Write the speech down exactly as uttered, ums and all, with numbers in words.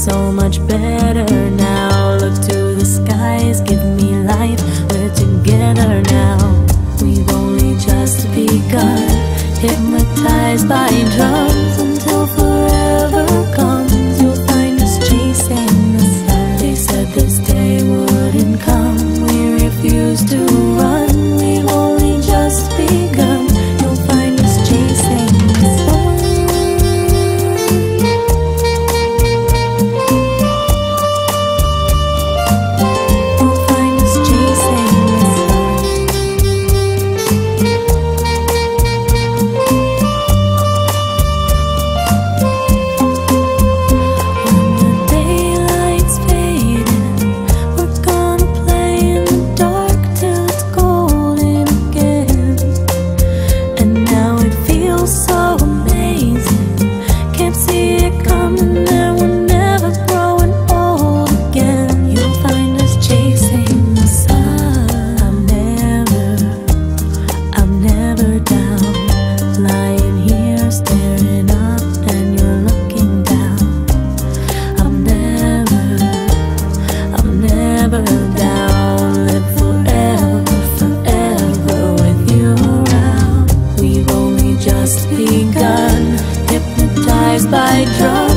so much better now. Look to the skies, give me life, we're together now. We've only just begun, hypnotized by drums until forever comes. You'll find us chasing the sun. They said this day wouldn't come, we refuse to run. We've only just begun, you'll find us chasing the sun. You'll find us chasing the sun. When the daylight's fading, we're gonna play in the dark till it's golden again. And now it feels so amazing, can't see it coming, and we're never growing old again. You'll find us chasing the sun. I'm never, I'm never down, lying here staring up and you're looking down. I'm never, I'm never down, live forever, forever with you around. We've only just begun, hypnotized by drugs